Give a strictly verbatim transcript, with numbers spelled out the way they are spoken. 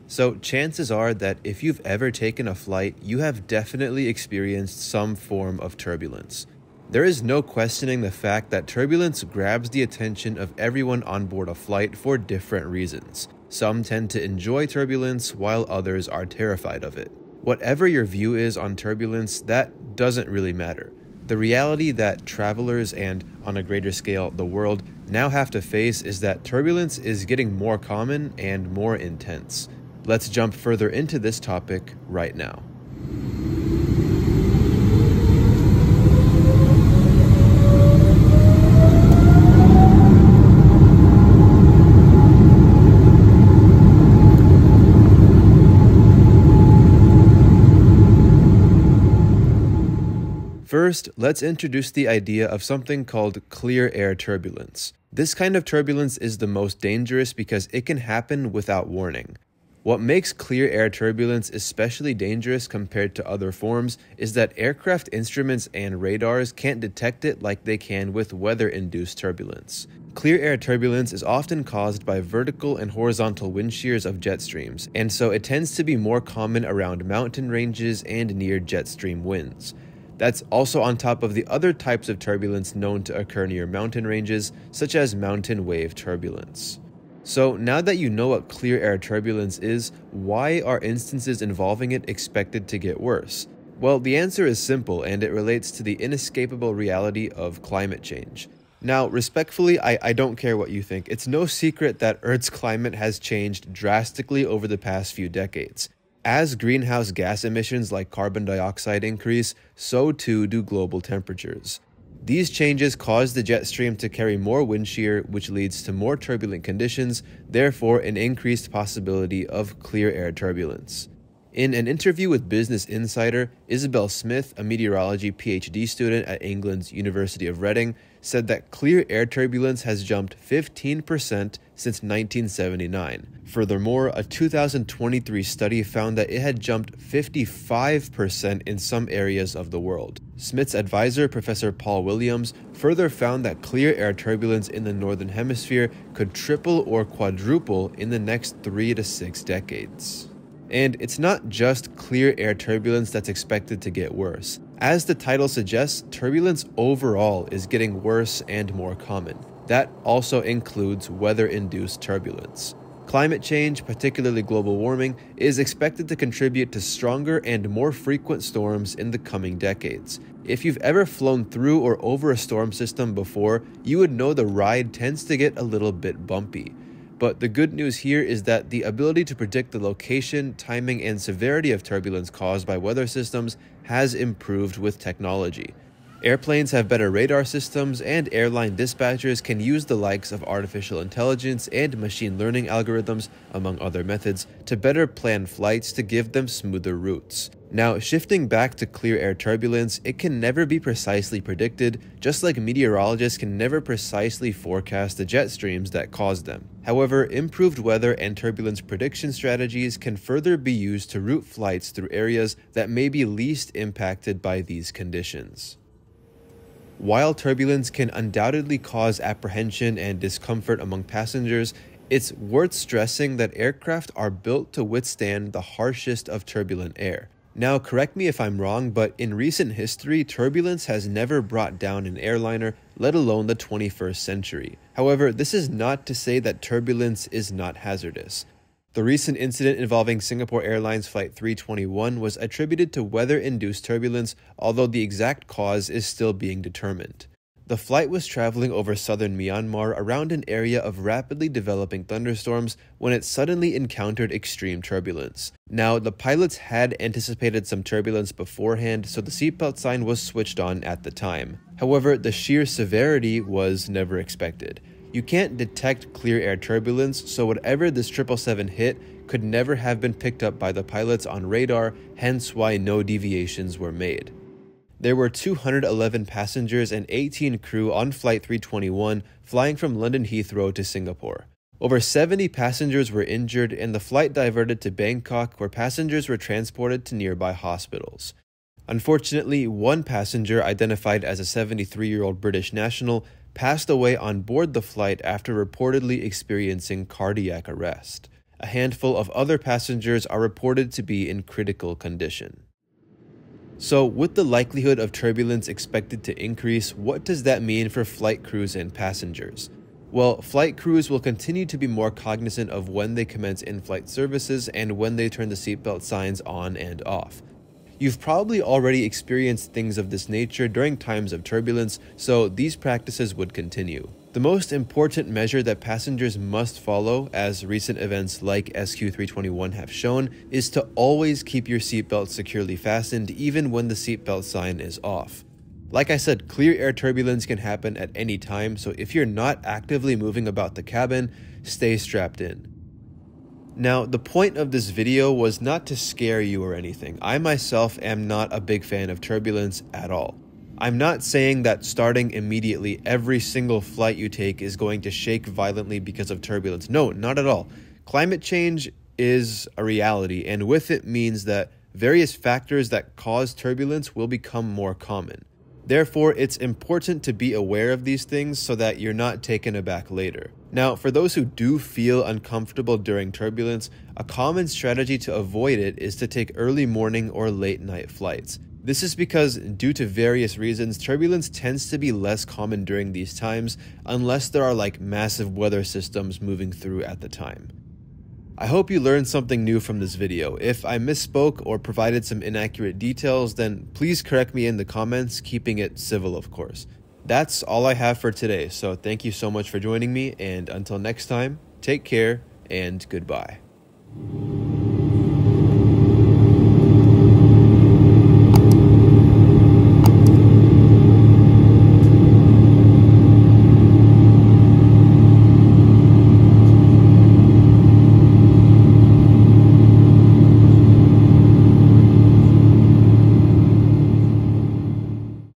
So chances are that if you've ever taken a flight, you have definitely experienced some form of turbulence. There is no questioning the fact that turbulence grabs the attention of everyone on board a flight for different reasons. Some tend to enjoy turbulence while others are terrified of it. Whatever your view is on turbulence, that doesn't really matter. The reality that travelers and, on a greater scale, the world now have to face is that turbulence is getting more common and more intense. Let's jump further into this topic right now. First, let's introduce the idea of something called clear air turbulence. This kind of turbulence is the most dangerous because it can happen without warning. What makes clear air turbulence especially dangerous compared to other forms is that aircraft instruments and radars can't detect it like they can with weather-induced turbulence. Clear air turbulence is often caused by vertical and horizontal wind shears of jet streams, and so it tends to be more common around mountain ranges and near jet stream winds. That's also on top of the other types of turbulence known to occur near mountain ranges, such as mountain wave turbulence. So now that you know what clear air turbulence is, why are instances involving it expected to get worse? Well, the answer is simple, and it relates to the inescapable reality of climate change. Now, respectfully, I, I don't care what you think. It's no secret that Earth's climate has changed drastically over the past few decades. As greenhouse gas emissions like carbon dioxide increase, so too do global temperatures. These changes cause the jet stream to carry more wind shear, which leads to more turbulent conditions, therefore an increased possibility of clear air turbulence. In an interview with Business Insider, Isabel Smith, a meteorology PhD student at England's University of Reading, said that clear air turbulence has jumped fifteen percent since nineteen seventy-nine. Furthermore, a two thousand twenty-three study found that it had jumped fifty-five percent in some areas of the world. Smith's advisor, Professor Paul Williams, further found that clear air turbulence in the Northern Hemisphere could triple or quadruple in the next three to six decades. And it's not just clear air turbulence that's expected to get worse. As the title suggests, turbulence overall is getting worse and more common. That also includes weather-induced turbulence. Climate change, particularly global warming, is expected to contribute to stronger and more frequent storms in the coming decades. If you've ever flown through or over a storm system before, you would know the ride tends to get a little bit bumpy. But the good news here is that the ability to predict the location, timing, and severity of turbulence caused by weather systems has improved with technology. Airplanes have better radar systems, and airline dispatchers can use the likes of artificial intelligence and machine learning algorithms, among other methods, to better plan flights to give them smoother routes. Now, shifting back to clear air turbulence, it can never be precisely predicted, just like meteorologists can never precisely forecast the jet streams that cause them. However, improved weather and turbulence prediction strategies can further be used to route flights through areas that may be least impacted by these conditions. While turbulence can undoubtedly cause apprehension and discomfort among passengers, it's worth stressing that aircraft are built to withstand the harshest of turbulent air. Now, correct me if I'm wrong, but in recent history, turbulence has never brought down an airliner, let alone the twenty-first century. However, this is not to say that turbulence is not hazardous. The recent incident involving Singapore Airlines Flight three twenty-one was attributed to weather-induced turbulence, although the exact cause is still being determined. The flight was traveling over southern Myanmar around an area of rapidly developing thunderstorms when it suddenly encountered extreme turbulence. Now, the pilots had anticipated some turbulence beforehand, so the seatbelt sign was switched on at the time. However, the sheer severity was never expected. You can't detect clear air turbulence, so whatever this triple seven hit could never have been picked up by the pilots on radar, hence why no deviations were made. There were two hundred eleven passengers and eighteen crew on Flight three twenty-one flying from London Heathrow to Singapore. Over seventy passengers were injured and the flight diverted to Bangkok, where passengers were transported to nearby hospitals. Unfortunately, one passenger, identified as a seventy-three-year-old British national, passed away on board the flight after reportedly experiencing cardiac arrest. A handful of other passengers are reported to be in critical condition. So, with the likelihood of turbulence expected to increase, what does that mean for flight crews and passengers? Well, flight crews will continue to be more cognizant of when they commence in-flight services and when they turn the seatbelt signs on and off. You've probably already experienced things of this nature during times of turbulence, so these practices would continue. The most important measure that passengers must follow, as recent events like S Q three twenty-one have shown, is to always keep your seatbelt securely fastened even when the seatbelt sign is off. Like I said, clear air turbulence can happen at any time, so if you're not actively moving about the cabin, stay strapped in. Now, the point of this video was not to scare you or anything. I myself am not a big fan of turbulence at all. I'm not saying that starting immediately every single flight you take is going to shake violently because of turbulence. No, not at all. Climate change is a reality, and with it means that various factors that cause turbulence will become more common. Therefore, it's important to be aware of these things so that you're not taken aback later. Now, for those who do feel uncomfortable during turbulence, a common strategy to avoid it is to take early morning or late night flights. This is because, due to various reasons, turbulence tends to be less common during these times unless there are like massive weather systems moving through at the time. I hope you learned something new from this video. If I misspoke or provided some inaccurate details, then please correct me in the comments, keeping it civil of course. That's all I have for today, so thank you so much for joining me, and until next time, take care and goodbye.